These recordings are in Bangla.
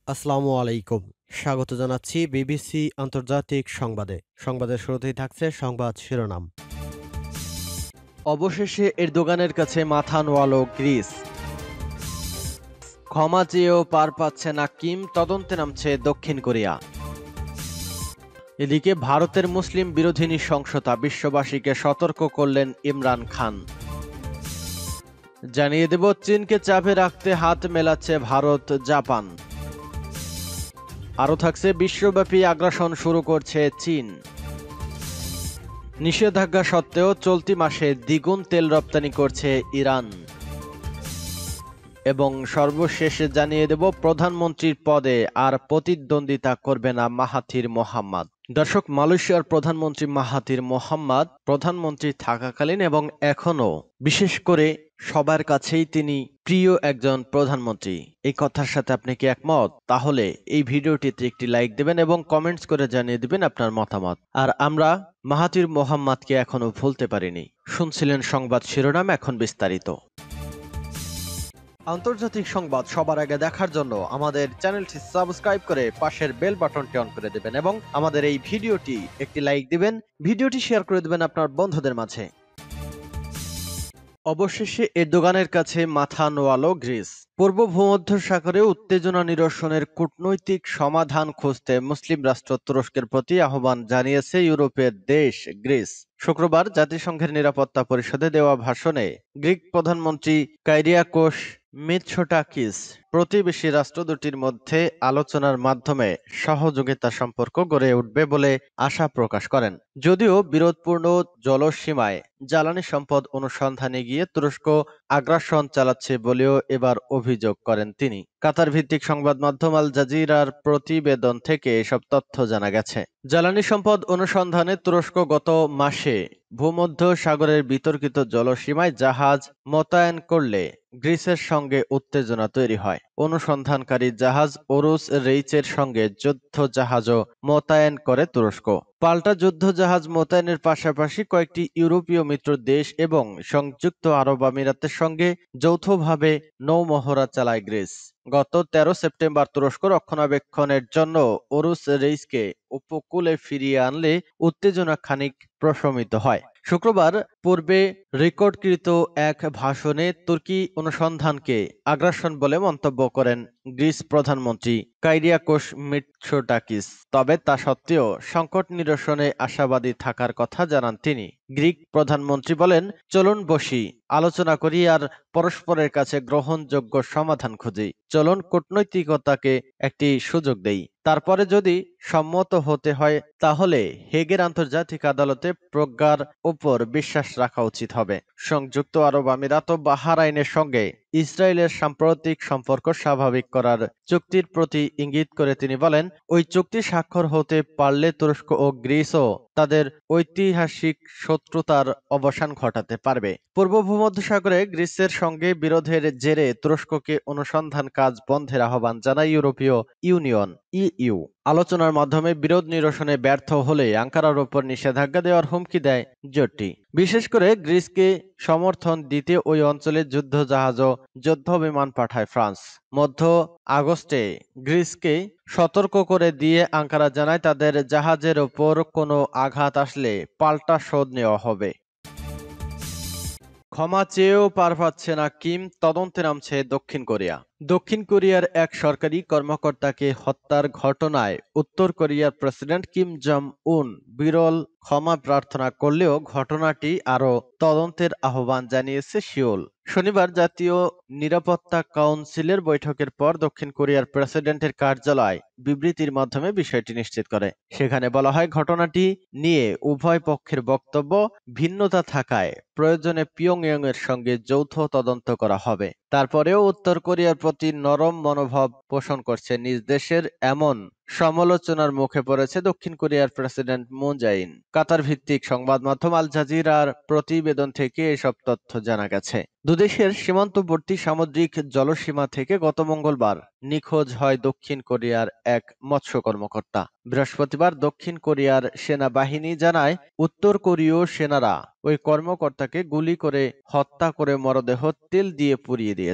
আসসালামু আলাইকুম। স্বাগত জানাচ্ছি বিবিসি আন্তর্জাতিক সংবাদে। সংবাদের শুরুতেই থাকছে সংবাদ শিরোনাম। অবশেষে এরদোগানের কাছে মাথা নোয়ালো গ্রিস। ক্ষমা চেয়েও পার পাচ্ছে না কিম, তদন্তে নামছে দক্ষিণ কোরিয়া। এদিকে ভারতের মুসলিম বিরোধী নৃশংসতা, বিশ্ববাসীকে সতর্ক করলেন ইমরান খান। জানিয়ে দেব, চীনকে চাপে রাখতে হাত মেলাচ্ছে ভারত, জাপান। আরও থাকছে, বিশ্বব্যাপী আগ্রাসন শুরু করছে চীন। নিষেধাজ্ঞা সত্ত্বেও চলতি মাসে দ্বিগুণ তেল রপ্তানি করছে ইরান। এবং সর্বশেষে জানিয়ে দেব, প্রধানমন্ত্রীর পদে আর প্রতিদ্বন্দ্বিতা করবে না মাহাথির মোহাম্মদ। দর্শক, মালয়েশিয়ার প্রধানমন্ত্রী মাহাথির মোহাম্মদ প্রধানমন্ত্রী থাকাকালীন এবং এখনও বিশেষ করে সবার কাছেই তিনি প্রিয় একজন প্রধানমন্ত্রী। এই কথার সাথে আপনি কি একমত? তাহলে এই ভিডিওটিতে একটি লাইক দেবেন এবং কমেন্টস করে জানিয়ে দিবেন আপনার মতামত। আর আমরা মাহাথির মোহাম্মদকে এখনো ভুলতে পারিনি। শুনছিলেন সংবাদ শিরোনাম, এখন বিস্তারিত। আন্তর্জাতিক সংবাদ সবার আগে দেখার জন্য আমাদের চ্যানেলটি সাবস্ক্রাইব করে পাশের বেল বাটনটি অন করে দেবেন এবং আমাদের এই ভিডিওটি একটি লাইক দিবেন, ভিডিওটি শেয়ার করে দেবেন আপনার বন্ধুদের মাঝে। অবশেষে এরদোগানের কাছে মাথা নোয়ালো গ্রিস। পূর্ব ভূমধ্যসাগরে উত্তেজনা নিরসনের কূটনৈতিক সমাধান খুঁজতে মুসলিম রাষ্ট্র তুরস্কের প্রতি আহ্বান জানিয়েছে ইউরোপের দেশ গ্রিস। শুক্রবার জাতিসংঘের নিরাপত্তা পরিষদে দেওয়া ভাষণে গ্রিক প্রধানমন্ত্রী কাইরিয়াকোস মিৎসোটাকিস প্রতিবেশী রাষ্ট্র দুটির মধ্যে আলোচনার মাধ্যমে সহযোগিতা সম্পর্ক গড়ে উঠবে বলে আশা প্রকাশ করেন। যদিও বিরোধপূর্ণ জলসীমায় জ্বালানি সম্পদ অনুসন্ধানে গিয়ে তুরস্ক আগ্রাসন চালাচ্ছে বলেও এবার অভিযোগ করেন তিনি। কাতার ভিত্তিক সংবাদ মাধ্যম আল জাজিরার প্রতিবেদন থেকে এসব তথ্য জানা গেছে। জ্বালানি সম্পদ অনুসন্ধানে তুরস্ক গত মাসে ভূমধ্য সাগরের বিতর্কিত জলসীমায় জাহাজ মোতায়েন করলে গ্রিসের সঙ্গে উত্তেজনা তৈরি হয়। অনুসন্ধানকারী জাহাজ ওরুস রেইচের সঙ্গে যুদ্ধ জাহাজও মোতায়েন করে তুরস্ক। পাল্টা যুদ্ধ জাহাজ মোতায়েনের পাশাপাশি কয়েকটি ইউরোপীয় মিত্র দেশ এবং সংযুক্ত আরব আমিরাতের সঙ্গে যৌথভাবে নৌমহড়া চালায় গ্রিস। গত ১৩ সেপ্টেম্বর তুরস্ক রক্ষণাবেক্ষণের জন্য ওরুস রেইচকে উপকূলে ফিরিয়ে আনলে উত্তেজনা খানিক প্রশমিত হয়। শুক্রবার পূর্বে রেকর্ডকৃত এক ভাষণে তুর্কি অনুসন্ধানকে আগ্রাসন বলে মন্তব্য করেন গ্রিস প্রধানমন্ত্রী কাইরিয়াকোস মিৎসোটাকিস। তবে তা সত্ত্বেও সংকট নিরসনে আশাবাদী থাকার কথা জানান তিনি। গ্রিক প্রধানমন্ত্রী বলেন, চলুন বসি, আলোচনা করি আর পরস্পরের কাছে গ্রহণযোগ্য সমাধান খুঁজি। চলুন কূটনৈতিকতাকে একটি সুযোগ দেই। তারপরে যদি সম্মত হতে হয় তাহলে হেগের আন্তর্জাতিক আদালতে প্রজ্ঞার উপর বিশ্বাস রাখা উচিত হবে। সংযুক্ত আরব আমিরাত ও বাহরাইনের সঙ্গে ইসরায়েলের সাম্প্রতিক সম্পর্ক স্বাভাবিক করার চুক্তির প্রতি ইঙ্গিত করে তিনি বলেন, ওই চুক্তি স্বাক্ষর হতে পারলে তুরস্ক ও গ্রিসও তাদের ঐতিহাসিক শত্রুতার অবসান ঘটাতে পারবে। পূর্ব ভূমধ্যসাগরে গ্রিসের সঙ্গে বিরোধের জেরে তুরস্ককে অনুসন্ধান কাজ বন্ধের আহ্বান জানায় ইউরোপীয় ইউনিয়ন ইইউ। আলোচনার মাধ্যমে বিরোধ নিরসনে ব্যর্থ হলে আঙ্কারার ওপর নিষেধাজ্ঞা দেওয়ার হুমকি দেয় জোটটি। বিশেষ করে গ্রিসকে সমর্থন দিতে ওই অঞ্চলে যুদ্ধ জাহাজ ও যুদ্ধ বিমান পাঠায় ফ্রান্স। মধ্য আগস্টে গ্রিসকে সতর্ক করে দিয়ে আঙ্কারা জানায় তাদের জাহাজের ওপর কোনো আঘাত আসলে পাল্টা শোধ নেওয়া হবে। ক্ষমা চেয়েও পার পাচ্ছে না কিম, তদন্তে নামছে দক্ষিণ কোরিয়া। দক্ষিণ কোরিয়ার এক সরকারি কর্মকর্তাকে হত্যার ঘটনায় উত্তর কোরিয়ার প্রেসিডেন্ট কিম জং উন বিরল ক্ষমা প্রার্থনা করলেও ঘটনাটি আরও তদন্তের আহ্বান জানিয়েছে সিউল। শনিবার জাতীয় নিরাপত্তা কাউন্সিলের বৈঠকের পর দক্ষিণ কোরিয়ার প্রেসিডেন্টের কার্যালয় বিবৃতির মাধ্যমে বিষয়টি নিশ্চিত করে। সেখানে বলা হয়, ঘটনাটি নিয়ে উভয় পক্ষের বক্তব্য ভিন্নতা থাকায় প্রয়োজনে পিয়ংইয়ং এর সঙ্গে যৌথ তদন্ত করা হবে। তারপরেও উত্তর কোরিয়ার প্রতি নরম মনোভাব পোষণ করছে নিজ দেশের এমন সমালোচনার মুখে পড়েছে দক্ষিণ কোরিয়ার প্রেসিডেন্ট মুন জাইন। কাতার ভিত্তিক সংবাদ মাধ্যম আল জাজিরার প্রতিবেদন থেকে এসব তথ্য জানা গেছে। দুদেশের সীমান্তবর্তী সামুদ্রিক জলসীমা থেকে গত মঙ্গলবার নিখোঁজ হয় দক্ষিণ কোরিয়ার এক মৎস্য কর্মকর্তা। বৃহস্পতিবার দক্ষিণ কোরিয়ার সেনাবাহিনী জানায়, উত্তর কোরীয় সেনারা ওই কর্মকর্তাকে গুলি করে হত্যা করে মরদেহ তেল দিয়ে পুড়িয়ে দিয়েছে।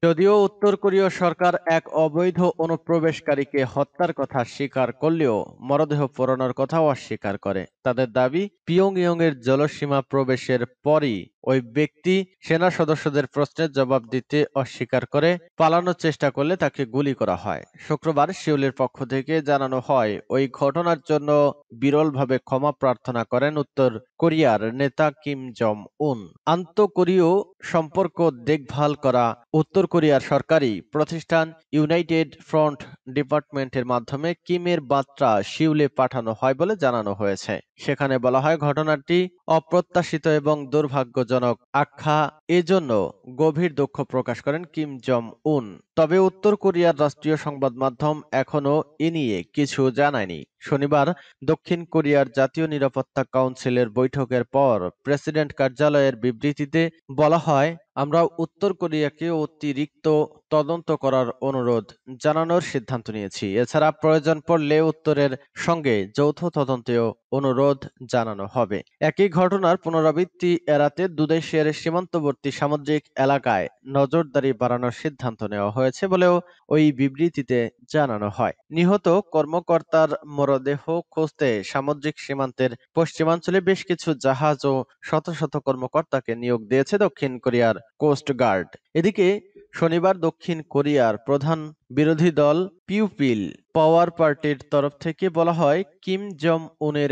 যদিও উত্তর কোরীয় সরকার এক অবৈধ অনুপ্রবেশকারীকে হত্যার কথা স্বীকার করলেও মরদেহ পোড়ানোর কথাও অস্বীকার করে। তাদের দাবি, পিয়ংইয়ং এর জলসীমা প্রবেশের পরই ওই ব্যক্তি সেনা সদস্যদের প্রশ্নের জবাব দিতে অস্বীকার করে পালানোর চেষ্টা করলে তাকে গুলি করা হয়। শুক্রবার সিউলের পক্ষ থেকে জানানো হয়, ওই ঘটনার জন্য বিরলভাবে ক্ষমা প্রার্থনা করেন উত্তর কোরিয়ার নেতা কিম জং উন। আন্তঃকোরীয় সম্পর্ক দেখভাল করা উত্তর কোরিয়ার সরকারি প্রতিষ্ঠান ইউনাইটেড ফ্রন্ট ডিপার্টমেন্টের মাধ্যমে কিমের বার্তা সিউলে পাঠানো হয় বলে জানানো হয়েছে। সেখানে বলা হয়, ঘটনাটি অপ্রত্যাশিত এবং দুর্ভাগ্যজনক আখ্যা, এজন্য গভীর দুঃখ প্রকাশ করেন কিম জং উন। তবে উত্তর কোরিয়ার রাষ্ট্রীয় সংবাদ মাধ্যম এখনো এ নিয়ে কিছু জানায়নি। শনিবার দক্ষিণ কোরিয়ার জাতীয় নিরাপত্তা কাউন্সিলের বৈঠকের পর প্রেসিডেন্ট কার্যালয়ের বিবৃতিতে বলা হয়, আমরা উত্তর কোরিয়াকে অতিরিক্ত তদন্ত করার অনুরোধ জানানোর সিদ্ধান্ত নিয়েছি। এছাড়া প্রয়োজন পড়লে উত্তরের সঙ্গে যৌথ তদন্তেও অনুরোধ জানানো হবে। একই ঘটনার পুনরাবৃত্তি এড়াতে দুদেশের সীমান্তবর্তী সামুদ্রিক এলাকায় নজরদারি বাড়ানোর সিদ্ধান্ত নেওয়া হয়েছে বলেও ওই বিবৃতিতে জানানো হয়। নিহত কর্মকর্তার মরদেহ খুঁজতে সামুদ্রিক সীমান্তের পশ্চিমাঞ্চলে বেশ কিছু জাহাজ ও শত শত কর্মকর্তাকে নিয়োগ দিয়েছে দক্ষিণ কোরিয়ার কোস্ট গার্ড। এদিকে শনিবার দক্ষিণ কোরিয়ার প্রধান বিরোধী দল পিপল পাওয়ার পার্টির তরফ থেকে বলা হয়, কিম জং উনের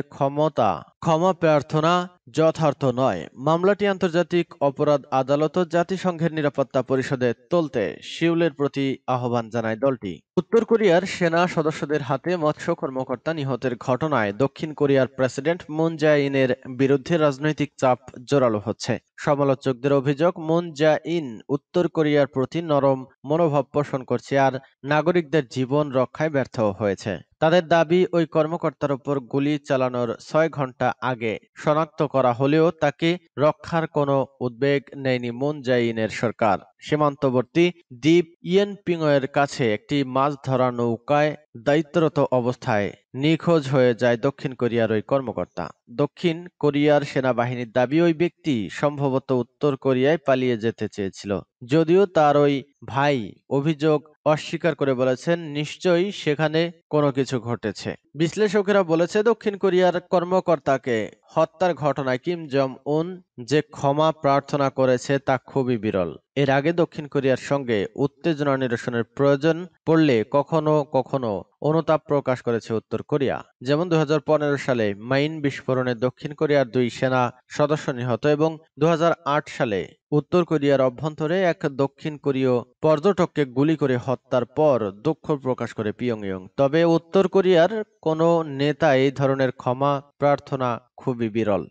ক্ষমা প্রার্থনা যথার্থ নয়। মামলাটি আন্তর্জাতিক অপরাধ আদালত ও জাতিসংঘের নিরাপত্তা পরিষদে তুলতে সিউলের প্রতি আহ্বান জানায় দলটি। উত্তর কোরিয়ার সেনা সদস্যদের হাতে মৎস্য কর্মকর্তা নিহতের ঘটনায় দক্ষিণ কোরিয়ার প্রেসিডেন্ট মুন জে-ইনের বিরুদ্ধে রাজনৈতিক চাপ জোরালো হচ্ছে। সমালোচকদের অভিযোগ, মুন জে-ইন উত্তর কোরিয়ার প্রতি নরম মনোভাব পোষণ করছে আর নাগরিকদের জীবন রক্ষায় ব্যর্থ হয়েছে। তাদের দাবি, ওই কর্মকর্তার উপর গুলি চালানোর ৬ ঘন্টা আগে শনাক্ত করা হলেও তাকে রক্ষার কোনো উদ্বেগ নেয়নি মুন জে-ইনের সরকার। সীমান্তবর্তী দ্বীপ ইয়েনপিংয়ের কাছে একটি মাছ ধরা নৌকায় দায়িত্বরত অবস্থায় নিখোঁজ হয়ে যায় দক্ষিণ কোরিয়ার ওই কর্মকর্তা। দক্ষিণ কোরিয়ার সেনাবাহিনীর দাবি, ওই ব্যক্তি সম্ভবত উত্তর কোরিয়ায় পালিয়ে যেতে চেয়েছিল। যদিও তার ওই ভাই অভিযোগ অস্বীকার করে বলেছেন, নিশ্চয়ই সেখানে কোনো কিছু ঘটেছে। বিশ্লেষকেরা বলেছে, দক্ষিণ কোরিয়ার কর্মকর্তাকে হত্যার ঘটনায় কিম জং উন যে ক্ষমা প্রার্থনা করেছে তা খুবই বিরল। এর আগে দক্ষিণ কোরিয়ার সঙ্গে উত্তেজনা নিরসনের প্রয়োজন পড়লে কখনো কখনো অনুতাপ প্রকাশ করেছে উত্তর কোরিয়া। যেমন ২০১৫ সালে মাইন বিস্ফোরণে দক্ষিণ কোরিয়ার ২ সেনা সদস্য নিহত এবং ২০০৮ সালে উত্তর কোরিয়ার অভ্যন্তরে এক দক্ষিণ কোরীয় পর্যটককে গুলি করে হত্যার পর দুঃখ প্রকাশ করে পিয়ংইয়ং। তবে উত্তর কোরিয়ার কোনো নেতা এই ধরনের ক্ষমা প্রার্থনা খুবই বিরল।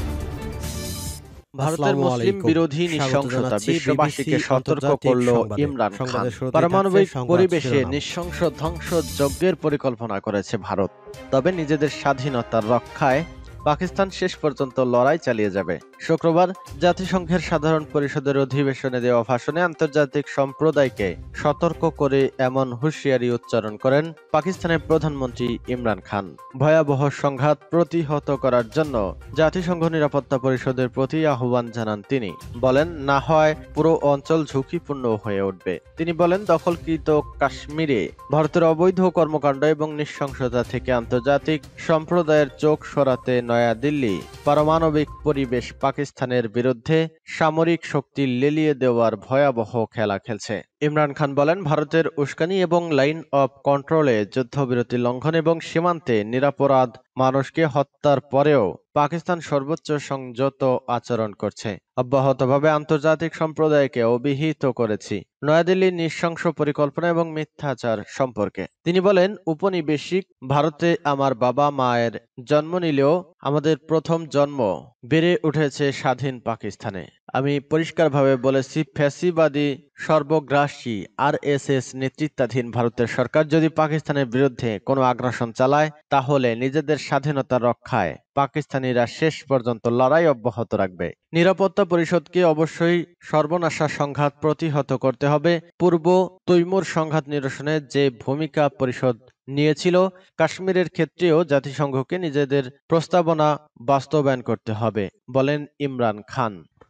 ভারতের আসসালামু মুসলিম আলাইকুম। বিরোধী স্বাগত নৃশংসতা জানাচ্ছি বিশ্ববাসীকে বিবিসি সতর্ক আন্তর্জাতিক করল সংবাদে। ইমরান খান। সংবাদের শুরুতেই থাকছে পারমাণবিক সংবাদ পরিবেশে শিরোনাম। নৃশংস ধ্বংসযজ্ঞের পরিকল্পনা করেছে ভারত। তবে নিজেদের স্বাধীনতার রক্ষায় পাকিস্তান শেষ পর্যন্ত লড়াই চালিয়ে যাবে। শুক্রবার জাতিসংঘের সাধারণ পরিষদের অধিবেশনে দেওয়া ভাষণে আন্তর্জাতিক সম্প্রদায়কে সতর্ক করে এমন হুঁশিয়ারি উচ্চারণ করেন পাকিস্তানের প্রধানমন্ত্রী ইমরান খান। ভয়াবহ সংঘাত প্রতিহত করার জন্য জাতিসংঘ নিরাপত্তা পরিষদের প্রতি আহ্বান জানান তিনি। বলেন, না হয় পুরো অঞ্চল ঝুঁকিপূর্ণ হয়ে উঠবে। তিনি বলেন, দখলকৃত কাশ্মীরে ভারতের অবৈধ কর্মকাণ্ড এবং নৃশংসতা থেকে আন্তর্জাতিক সম্প্রদায়ের চোখ সরাতে নয়াদিল্লি পারমাণবিক পরিবেশ পাকিস্তানের বিরুদ্ধে সামরিক শক্তি লেলিয়ে দেওয়ার ভয়াবহ খেলা খেলছে। ইমরান খান বলেন, ভারতের উস্কানি এবং লাইন অফ কন্ট্রোলে যুদ্ধবিরতি লঙ্ঘন এবং সীমান্তে নিরপরাধ মানুষকে হত্যার পরেও পাকিস্তান সর্বোচ্চ সংযত আচরণ করছে। অব্যাহতভাবে আন্তর্জাতিক সম্প্রদায়কে অভিহিত করেছি নয়াদিল্লির নৃশংস পরিকল্পনা এবং মিথ্যাচার সম্পর্কে। তিনি বলেন, উপনিবেশিক ভারতে আমার বাবা মায়ের জন্ম নিলেও আমাদের প্রথম জন্ম বেড়ে উঠেছে স্বাধীন পাকিস্তানে। আমি পরিষ্কারভাবে বলেছি, ফ্যাসিবাদী সর্বগ্রাসী আরএসএস নেতৃত্বাধীন ভারতের সরকার যদি পাকিস্তানের বিরুদ্ধে কোনো আগ্রাসন চালায়, তাহলে নিজেদের স্বাধীনতা রক্ষায় পাকিস্তানিরা শেষ পর্যন্ত লড়াই অব্যাহত রাখবে। নিরাপত্তা পরিষদকে অবশ্যই সর্বনাশা সংঘাত প্রতিহত করতে হবে। পূর্ব তৈমুর সংঘাত নিরসনে যে ভূমিকা পরিষদ নিয়েছিল, কাশ্মীরের ক্ষেত্রেও জাতিসংঘকে নিজেদের প্রস্তাবনা বাস্তবায়ন করতে হবে, বলেন ইমরান খান।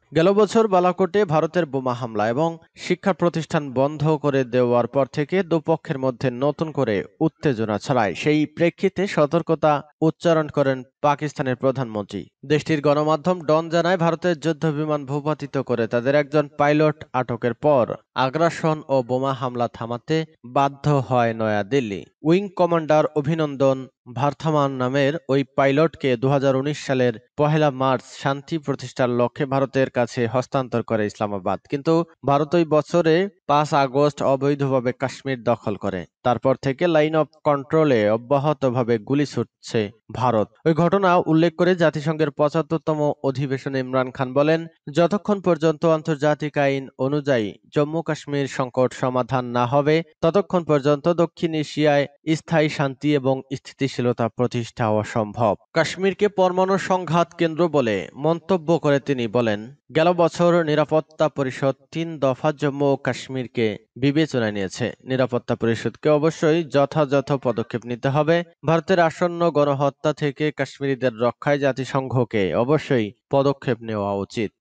গেল বছর বালাকোটে ভারতের বোমা হামলা এবং শিক্ষা প্রতিষ্ঠান বন্ধ করে দেওয়ার পর থেকে দুপক্ষের মধ্যে নতুন করে উত্তেজনা ছড়ায়। সেই প্রেক্ষিতে সতর্কতা উচ্চারণ করেন পাকিস্তানের প্রধানমন্ত্রী। দেশটির গণমাধ্যম ডন জানায়, ভারতের যুদ্ধবিমান ভূপাতিত করে তাদের একজন পাইলট আটকের পর আগ্রাসন ও বোমা হামলা থামাতে বাধ্য হয় নয়াদিল্লি। উইং কমান্ডার অভিনন্দন ভার্থামান নামের ওই পাইলটকে 2019 সালের 1 মার্চ শান্তি প্রতিষ্ঠার লক্ষ্যে ভারতের কাছে হস্তান্তর করে ইসলামাবাদ। কিন্তু ভারত ওই বছরে 5 আগস্ট অবৈধভাবে কাশ্মীর দখল করে। তারপর থেকে লাইন অফ কন্ট্রোলে অব্যাহতভাবে গুলি ছুটছে ভারত। ওই ঘটনা উল্লেখ করে জাতিসংঘের 75তম অধিবেশনে ইমরান খান বলেন, যতক্ষণ পর্যন্ত আন্তর্জাতিক আইন অনুযায়ী জম্মু কাশ্মীর সংকট সমাধান না হবে ততক্ষণ পর্যন্ত দক্ষিণ এশিয়ায় স্থায়ী শান্তি এবং স্থিতিশীলতা প্রতিষ্ঠা অসম্ভব। কাশ্মীরকে পরমাণু সংঘাত কেন্দ্র বলে মন্তব্য করে তিনি বলেন, গেল বছর নিরাপত্তা পরিষদ 3 দফা জম্মু ও কাশ্মীরকে বিবেচনায় নিয়েছে। নিরাপত্তা পরিষদকে অবশ্যই যথাযথ পদক্ষেপ নিতে হবে। ভারতের আসন্ন গণহত্যা থেকে কাশ্মীরিদের রক্ষায় জাতিসংঘকে অবশ্যই পদক্ষেপ নেওয়া উচিত।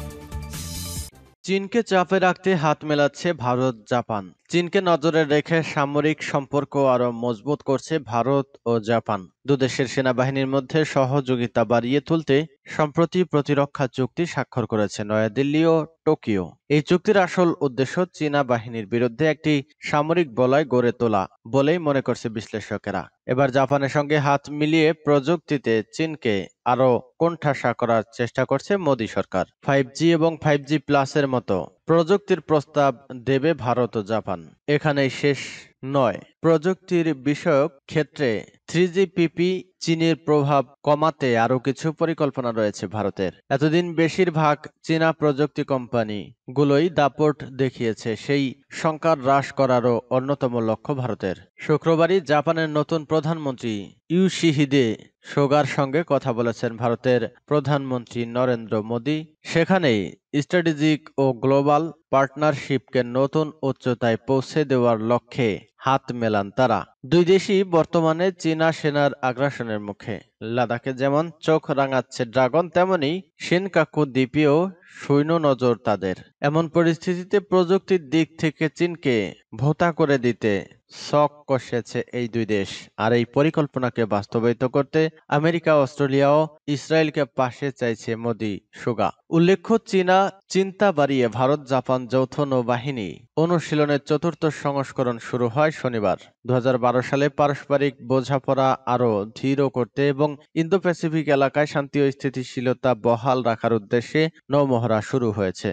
চীনকে চাপে রাখতে হাত মেলাচ্ছে ভারত জাপান। চীনকে নজরে রেখে সামরিক সম্পর্ক আরো মজবুত করছে ভারত ও জাপান। দুদেশের সেনাবাহিনীর মধ্যে সহযোগিতা বাড়িয়ে তুলতে সম্প্রতি প্রতিরক্ষা চুক্তি স্বাক্ষর করেছে নয়াদিল্লি ও টোকিও। এই চুক্তির আসল উদ্দেশ্য চীনা বাহিনীর বিরুদ্ধে একটি সামরিক বলয় গড়ে তোলা বলেই মনে করছে বিশ্লেষকেরা। এবার জাপানের সঙ্গে হাত মিলিয়ে প্রযুক্তিতে চীনকে আরো কোণঠাসা করার চেষ্টা করছে মোদী সরকার। 5G এবং 5G প্লাসের মতো প্রযুক্তির প্রস্তাব দেবে ভারত ও জাপান। এখানেই শেষ নয়। প্রযুক্তির বিষয়ক ক্ষেত্রে 3GPP চীনের প্রভাব কমাতে আরও কিছু পরিকল্পনা রয়েছে ভারতের। এতদিন বেশিরভাগ চীনা প্রযুক্তি কোম্পানি গুলোই দাপট দেখিয়েছে, সেই সংখ্যা হ্রাস করারও অন্যতম লক্ষ্য ভারতের। শুক্রবারই জাপানের নতুন প্রধানমন্ত্রী ইয়োশিহিদে সোগার সঙ্গে কথা বলেছেন ভারতের প্রধানমন্ত্রী নরেন্দ্র মোদী। সেখানেই স্ট্র্যাটেজিক ও গ্লোবাল পার্টনারশিপকে নতুন উচ্চতায় পৌঁছে দেওয়ার লক্ষ্যে হাত মেলান তারা। দুই দেশই বর্তমানে চীনা সেনার আগ্রাসনের মুখে। লাদাখে যেমন চোখ রাঙাচ্ছে ড্রাগন, তেমনি শিনকাকু দ্বীপেও সৈন্য নজর তাদের। এমন পরিস্থিতিতে প্রযুক্তির দিক থেকে চীনকে ভোঁতা করে দিতে ছক কষেছে এই দুই দেশ। আর এই পরিকল্পনাকে বাস্তবায়িত করতে আমেরিকা, অস্ট্রেলিয়া ও ইসরায়েলকে পাশে চাইছে মোদী সুগা। উল্লেখ্য, চীনা চিন্তা বাড়িয়ে ভারত জাপান যৌথ নৌবাহিনী অনুশীলনের 4র্থ সংস্করণ শুরু হয় শনিবার। 2012 সালে পারস্পরিক বোঝাপড়া আরও দৃঢ় করতে এবং ইন্দো প্যাসিফিক এলাকায় শান্তি ও স্থিতিশীলতা বহাল রাখার উদ্দেশ্যে নৌমহড়া শুরু হয়েছে।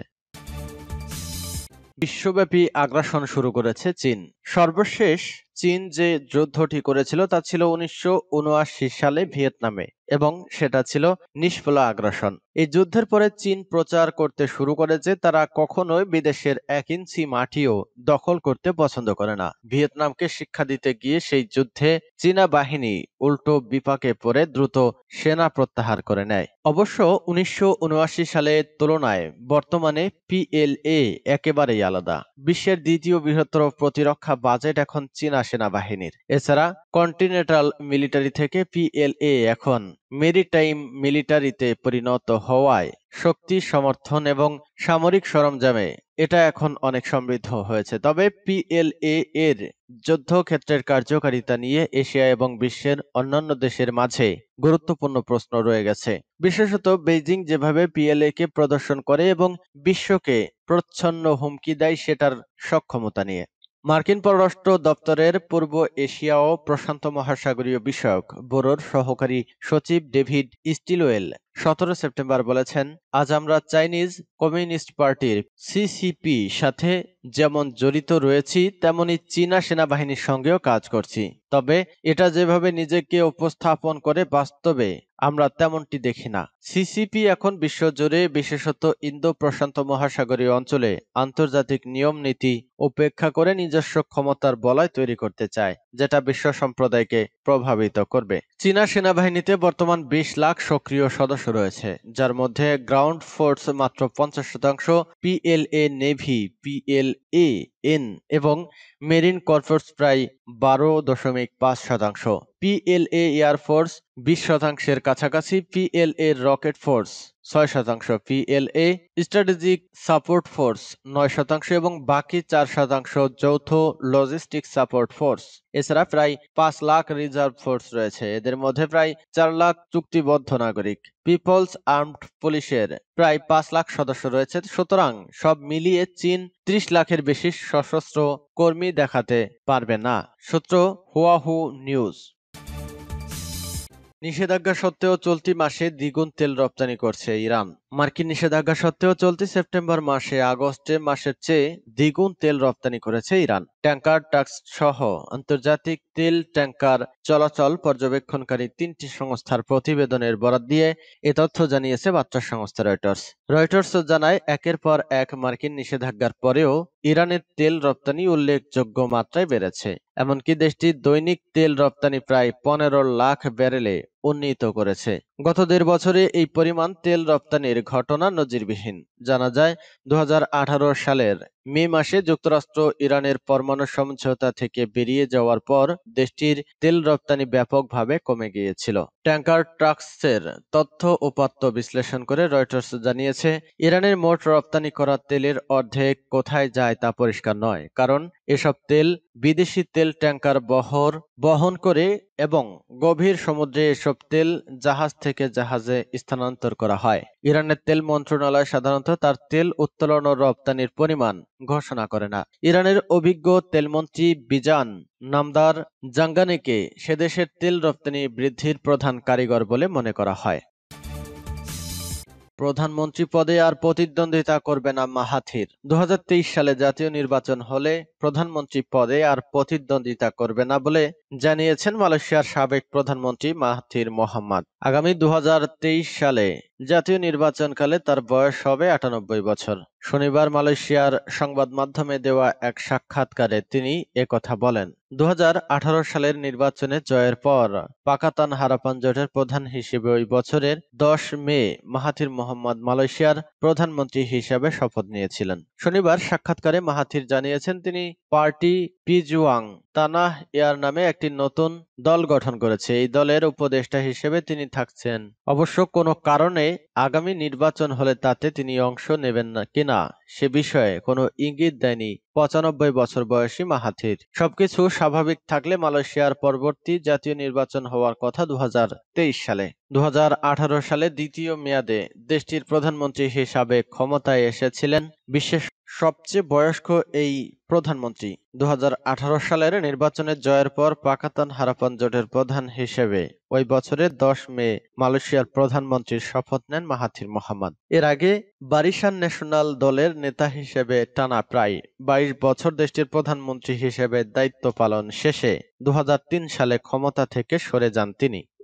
বিশ্বব্যাপী আগ্রাসন শুরু করেছে চীন। সর্বশেষ চীন যে যুদ্ধটি করেছিল তা ছিল 1979 সালে ভিয়েতনামে, এবং সেটা ছিল নিষ্ফলা আগ্রাসন। এই যুদ্ধের পরে চীন প্রচার করতে শুরু করে যে তারা কখনোই বিদেশের 1 ইঞ্চি মাটিও দখল করতে পছন্দ করে না। ভিয়েতনামকে শিক্ষা দিতে গিয়ে সেই যুদ্ধে চীনা বাহিনী উল্টো বিপাকে পড়ে দ্রুত সেনা প্রত্যাহার করে নেয়। অবশ্য 1979 সালের তুলনায় বর্তমানে PLA একেবারেই আলাদা। বিশ্বের দ্বিতীয় বৃহত্তর প্রতিরক্ষা বাজেট এখন চীনা সেনাবাহিনীর। এছাড়া কন্টিনেন্টাল মিলিটারি থেকে PLA এখন মেরিটাইম মিলিটারিতে পরিণত হওয়ায় শক্তি, সমর্থন এবং সামরিক সরঞ্জামে এটা এখন অনেক সমৃদ্ধ হয়েছে। তবে PLA এর যুদ্ধক্ষেত্রের কার্যকারিতা নিয়ে এশিয়া এবং বিশ্বের অন্যান্য দেশের মাঝে গুরুত্বপূর্ণ প্রশ্ন রয়ে গেছে। বিশেষত বেইজিং যেভাবে PLA কে প্রদর্শন করে এবং বিশ্বকে প্রচ্ছন্ন হুমকি দেয় সেটার সক্ষমতা নিয়ে। মার্কিন পররাষ্ট্র দপ্তরের পূর্ব এশিয়া ও প্রশান্ত মহাসাগরীয় বিষয়ক ব্যুরোর সহকারী সচিব ডেভিড স্টিলওয়েল 17 সেপ্টেম্বর বলেছেন, আজ আমরা চাইনিজ কমিউনিস্ট পার্টির CCP সাথে যেমন জড়িত রয়েছি তেমনি চীনা সেনাবাহিনীর সঙ্গেও কাজ করছি। তবে এটা যেভাবে নিজেকে উপস্থাপন করে বাস্তবে আমরা তেমনটি দেখি না। CCP এখন বিশ্বজুড়ে, বিশেষত ইন্দো প্রশান্ত মহাসাগরীয় অঞ্চলে আন্তর্জাতিক নিয়ম নীতি উপেক্ষা করে নিজস্ব ক্ষমতার বলয় তৈরি করতে চায়, যেটা বিশ্ব সম্প্রদায়কে প্রভাবিত করবে। চীনা সেনাবাহিনীতে বর্তমান 20 লাখ সক্রিয় সদস্য রয়েছে, যার মধ্যে গ্রাউন্ড ফোর্স মাত্র 50%, PLA নেভি, PLAN এবং মেরিন কর্পস প্রায় 12.5%। পিএলএ এয়ারফোর্স 20% কাছাকাছি, PLA rocket force 6%, PLA strategic support force 9% এবং বাকি 4% যৌথ লজিস্টিক সাপোর্ট ফোর্স। এছাড়া প্রায় 5 লাখ রিজার্ভ ফোর্স রয়েছে। এদের মধ্যে প্রায় 4 লাখ চুক্তিবদ্ধ নাগরিক। পিপলস আর্মড পুলিশের প্রায় 5 লাখ সদস্য রয়েছে। সুতরাং সব মিলিয়ে চীন 30 লাখের বেশি সশস্ত্র কর্মী দেখাতে পারবে না। সূত্র হুয়াহু নিউজ। নিষেধাজ্ঞা সত্ত্বেও চলতি মাসে দ্বিগুণ তেল রপ্তানি করছে ইরান। মার্কিন নিষেধাজ্ঞা সত্ত্বেও চলতি সেপ্টেম্বর মাসে আগস্ট মাসের চেয়ে দ্বিগুণ তেল রপ্তানি করেছে ইরান। ট্যাঙ্কার ট্রাক সহ আন্তর্জাতিক তেল ট্যাঙ্কার চলাচল পর্যবেক্ষণকারী 3টি সংস্থার প্রতিবেদনের বরাত দিয়ে এ তথ্য জানিয়েছে বার্তা সংস্থা রয়টার্স। রয়টার্স জানায়, একের পর এক মার্কিন নিষেধাজ্ঞার পরেও ইরানের তেল রপ্তানি উল্লেখযোগ্য মাত্রায় বেড়েছে। এমনকি দেশটি দৈনিক তেল রপ্তানি প্রায় 15 লাখ ব্যারেলে উন্নীত করেছে। গত 1.5 বছরে এই পরিমাণ তেল রপ্তানির ঘটনা নজিরবিহীন। জানা যায়, 2018 সালের মে মাসে যুক্তরাষ্ট্র ইরানের পরমাণু সমঝোতা থেকে বেরিয়ে যাওয়ার পর দেশটির তেল রপ্তানি ব্যাপকভাবে কমে গিয়েছিল। ট্যাঙ্কার ট্রাক্সের তথ্য উপাত্ত বিশ্লেষণ করে রয়টার্স জানিয়েছে, ইরানের মোট রপ্তানি করা তেলের অর্ধেক কোথায় যায় তা পরিষ্কার নয়, কারণ এসব তেল বিদেশি তেল ট্যাঙ্কার বহন করে এবং গভীর সমুদ্রে এসব তেল জাহাজ থেকে জাহাজে স্থানান্তর করা হয়। ইরানের তেল মন্ত্রণালয় সাধারণত তার তেল উত্তোলন ও রপ্তানির পরিমাণ ঘোষণা করে না। ইরানের অভিজ্ঞ তেলমন্ত্রী বিজান নামদার জাঙ্গানিকে সে দেশের তেল রপ্তানি বৃদ্ধির প্রধান কারিগর বলে মনে করা হয়। প্রধানমন্ত্রী পদে আর প্রতিদ্বন্দ্বিতা করবে না মাহাথির। 2023 সালে জাতীয় নির্বাচন হলে প্রধানমন্ত্রী পদে আর প্রতিদ্বন্দ্বিতা করবে না বলে জানিয়েছেন মালয়েশিয়ার সাবেক প্রধানমন্ত্রী মাহাথির মোহাম্মদ। আগামী 2023 সালে জাতীয় নির্বাচনকালে তার বয়স হবে 98 বছর। শনিবার মালয়েশিয়ার সংবাদ মাধ্যমে দেওয়া এক সাক্ষাৎকারে তিনি একথা বলেন। 2018 সালের নির্বাচনে জয়ের পর পাকাতান হারাপান জোটের প্রধান হিসেবে ওই বছরের 10 মে মাহাথির মোহাম্মদ মালয়েশিয়ার প্রধানমন্ত্রী হিসেবে শপথ নিয়েছিলেন। শনিবার সাক্ষাৎকারে মাহাথির জানিয়েছেন, তিনি পার্টি পিজুয়াং তানাহ এয়ার নামে একটি নতুন দল গঠন করেছে। এই দলের উপদেষ্টা হিসেবে তিনি থাকছেন। অবশ্য কোনো কারণে আগামী নির্বাচন হলে তাতে তিনি অংশ নেবেন না কিনা সে বিষয়ে কোনো ইঙ্গিত দেয়নি 95 বছর বয়সী মাহাথির। সবকিছু স্বাভাবিক থাকলে মালয়েশিয়ার পরবর্তী জাতীয় নির্বাচন হওয়ার কথা 2023 সালে। 2018 সালে দ্বিতীয় মেয়াদে দেশটির প্রধানমন্ত্রী হিসাবে ক্ষমতায় এসেছিলেন বিশ্বের সবচেয়ে বয়স্ক এই প্রধানমন্ত্রী। 2018 সালের নির্বাচনে জয়ের পর পাকাতান হারাপান জোটের প্রধান হিসেবে ওই বছরের 10 মে মালয়েশিয়ার প্রধানমন্ত্রীর শপথ নেন মাহাথির মোহাম্মদ। এর আগে বারিসান ন্যাশনাল দলের নেতা হিসেবে টানা প্রায় 22 বছর দেশটির প্রধানমন্ত্রী হিসেবে দায়িত্ব পালন শেষে 2003 সালে ক্ষমতা থেকে সরে যান তিনি।